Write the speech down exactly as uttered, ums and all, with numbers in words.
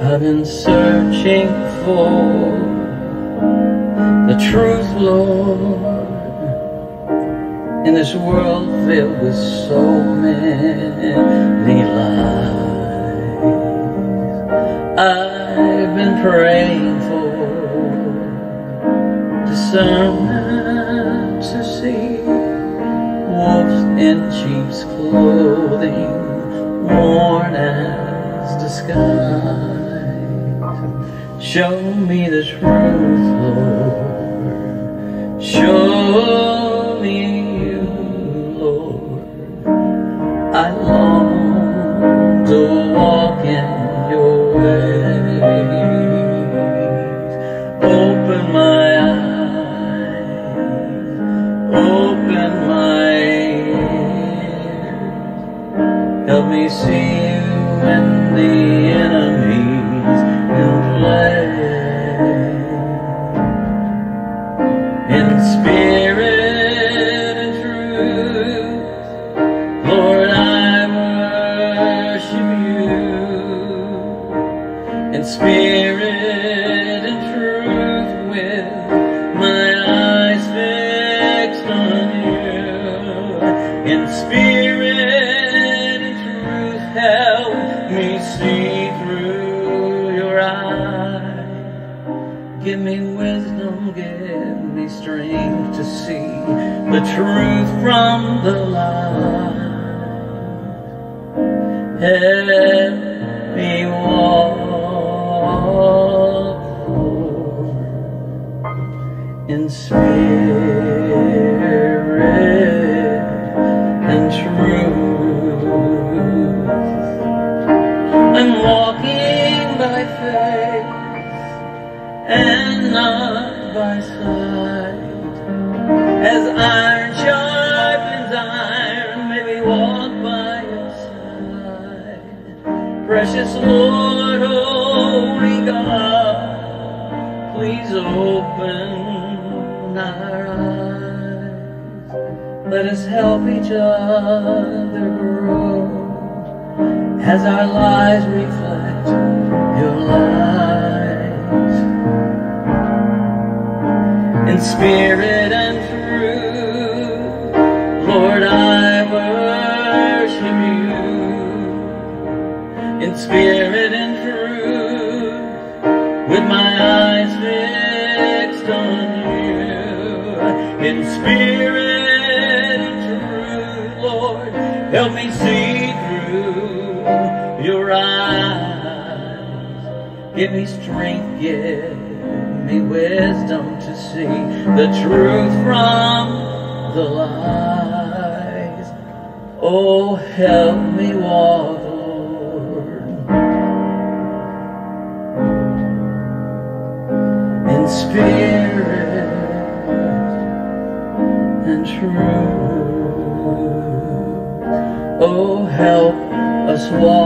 I've been searching for the truth, Lord, in this world filled with so many lies. I've been praying for discernment to see wolves in sheep's clothing, worn as disguise. Show me the truth, Lord. Show me you, Lord. I long to walk in your ways. Open my eyes, open my ears. Help me see you when the enemy's in play. In spirit and truth, Lord, I worship you. In spirit and truth, with my eyes fixed on you. In spirit and truth, help me see through your eyes. Give me wisdom, give me strength to see the truth from the lie. Help me walk, Lord, in spirit and truth. I'm walking by faith and not by sight. As iron sharpens iron, may we walk by your side. Precious Lord, holy God, please open our eyes. Let us help each other grow as our lives reflect your light. In spirit and truth, Lord, I worship you. In spirit and truth, with my eyes fixed on you. In spirit and truth, Lord, help me see through your eyes. Give me strength, give me wisdom to see the truth from the lies. Oh, help me walk, Lord, in spirit and truth. Oh, help us walk